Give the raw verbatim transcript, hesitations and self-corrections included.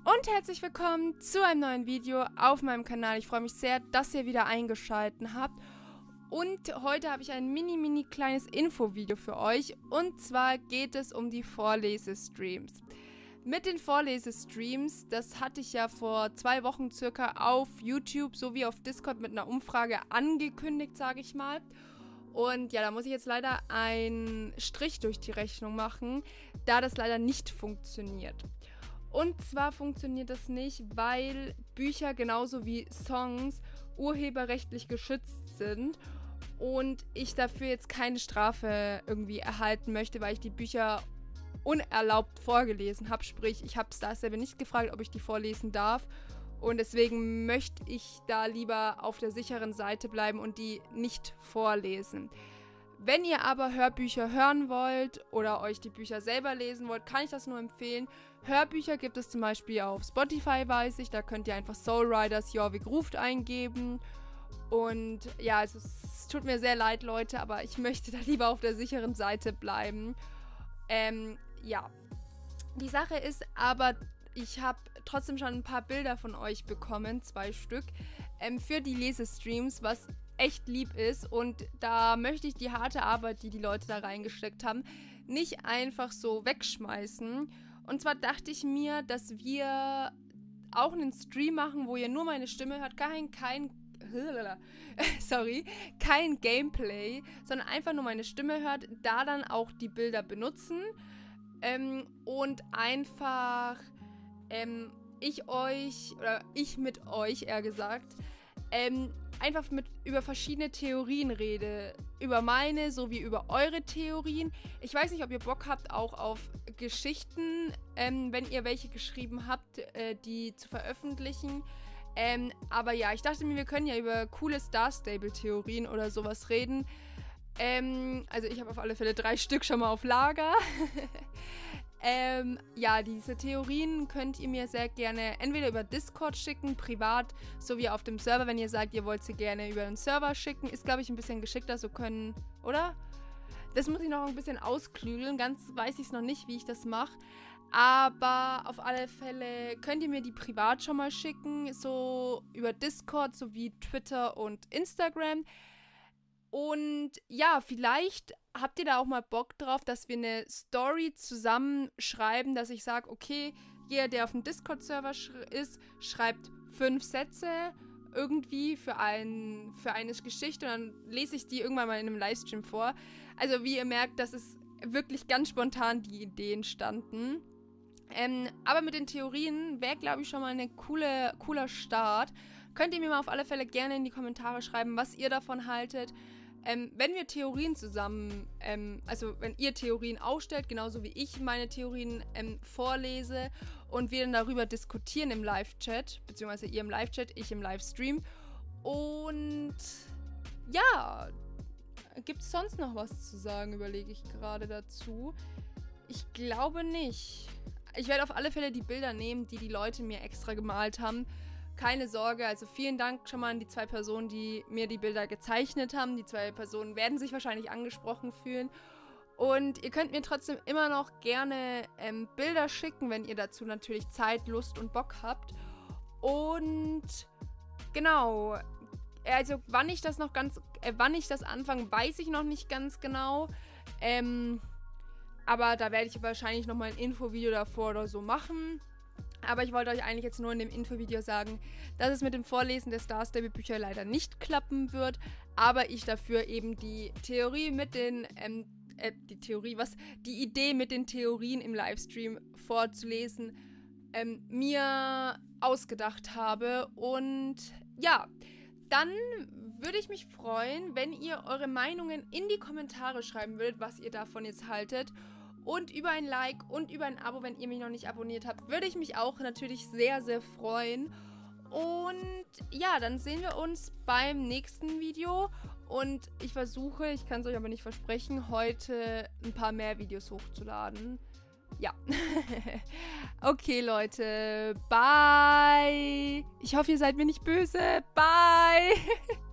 Und herzlich willkommen zu einem neuen Video auf meinem Kanal. Ich freue mich sehr, dass ihr wieder eingeschaltet habt. Und heute habe ich ein mini, mini kleines Infovideo für euch. Und zwar geht es um die Vorlesestreams. Mit den Vorlesestreams, das hatte ich ja vor zwei Wochen circa auf YouTube sowie auf Discord mit einer Umfrage angekündigt, sage ich mal. Und ja, da muss ich jetzt leider einen Strich durch die Rechnung machen, da das leider nicht funktioniert. Und zwar funktioniert das nicht, weil Bücher genauso wie Songs urheberrechtlich geschützt sind und ich dafür jetzt keine Strafe irgendwie erhalten möchte, weil ich die Bücher unerlaubt vorgelesen habe. Sprich, ich habe Star Stable nicht gefragt, ob ich die vorlesen darf und deswegen möchte ich da lieber auf der sicheren Seite bleiben und die nicht vorlesen. Wenn ihr aber Hörbücher hören wollt oder euch die Bücher selber lesen wollt, kann ich das nur empfehlen. Hörbücher gibt es zum Beispiel auf Spotify, weiß ich. Da könnt ihr einfach Soul Riders Jorvik ruft eingeben. Und ja, also es tut mir sehr leid, Leute, aber ich möchte da lieber auf der sicheren Seite bleiben. Ähm, ja. Die Sache ist aber, ich habe trotzdem schon ein paar Bilder von euch bekommen, zwei Stück, ähm, für die Lesestreams, was echt lieb ist, und da möchte ich die harte Arbeit, die die Leute da reingesteckt haben, nicht einfach so wegschmeißen. Und zwar dachte ich mir, dass wir auch einen Stream machen, wo ihr nur meine Stimme hört, kein, kein, sorry, kein Gameplay, sondern einfach nur meine Stimme hört, da dann auch die Bilder benutzen ähm, und einfach ähm, ich euch, oder ich mit euch eher gesagt, ähm, einfach mit über verschiedene Theorien rede. Über meine sowie über eure Theorien. Ich weiß nicht, ob ihr Bock habt auch auf Geschichten, ähm, wenn ihr welche geschrieben habt, äh, die zu veröffentlichen. Ähm, aber ja, ich dachte mir, wir können ja über coole Star Stable Theorien oder sowas reden. Ähm, also ich habe auf alle Fälle drei Stück schon mal auf Lager. Ähm, ja, diese Theorien könnt ihr mir sehr gerne entweder über Discord schicken, privat, sowie auf dem Server, wenn ihr sagt, ihr wollt sie gerne über den Server schicken. Ist, glaube ich, ein bisschen geschickter, so können, oder? Das muss ich noch ein bisschen ausklügeln, ganz weiß ich es noch nicht, wie ich das mache. Aber auf alle Fälle könnt ihr mir die privat schon mal schicken, so über Discord, sowie Twitter und Instagram. Und ja, vielleicht habt ihr da auch mal Bock drauf, dass wir eine Story zusammen schreiben, dass ich sage, okay, jeder, der auf dem Discord-Server sch ist, schreibt fünf Sätze irgendwie für, ein, für eine Geschichte und dann lese ich die irgendwann mal in einem Livestream vor. Also wie ihr merkt, das ist wirklich ganz spontan die Ideen standen. Ähm, aber mit den Theorien wäre, glaube ich, schon mal ein coole, cooler Start. Könnt ihr mir mal auf alle Fälle gerne in die Kommentare schreiben, was ihr davon haltet. Ähm, wenn wir Theorien zusammen, ähm, also wenn ihr Theorien aufstellt, genauso wie ich meine Theorien ähm, vorlese und wir dann darüber diskutieren im Live-Chat, beziehungsweise ihr im Live-Chat, ich im Livestream. Und ja, gibt es sonst noch was zu sagen, überlege ich gerade dazu. Ich glaube nicht. Ich werde auf alle Fälle die Bilder nehmen, die die Leute mir extra gemalt haben. Keine Sorge, also vielen Dank schon mal an die zwei Personen, die mir die Bilder gezeichnet haben. Die zwei Personen werden sich wahrscheinlich angesprochen fühlen. Und ihr könnt mir trotzdem immer noch gerne ähm, Bilder schicken, wenn ihr dazu natürlich Zeit, Lust und Bock habt. Und genau, also wann ich das noch ganz, äh, wann ich das anfange, weiß ich noch nicht ganz genau. Ähm, aber da werde ich wahrscheinlich nochmal ein Infovideo davor oder so machen. Aber ich wollte euch eigentlich jetzt nur in dem Infovideo sagen, dass es mit dem Vorlesen der Star Stable Bücher leider nicht klappen wird, aber ich dafür eben die Theorie mit den, ähm, äh, die Theorie, was, die Idee mit den Theorien im Livestream vorzulesen, ähm, mir ausgedacht habe. Und ja, dann würde ich mich freuen, wenn ihr eure Meinungen in die Kommentare schreiben würdet, was ihr davon jetzt haltet. Und über ein Like und über ein Abo, wenn ihr mich noch nicht abonniert habt, würde ich mich auch natürlich sehr, sehr freuen. Und ja, dann sehen wir uns beim nächsten Video. Und ich versuche, ich kann es euch aber nicht versprechen, heute ein paar mehr Videos hochzuladen. Ja. Okay, Leute. Bye. Ich hoffe, ihr seid mir nicht böse. Bye.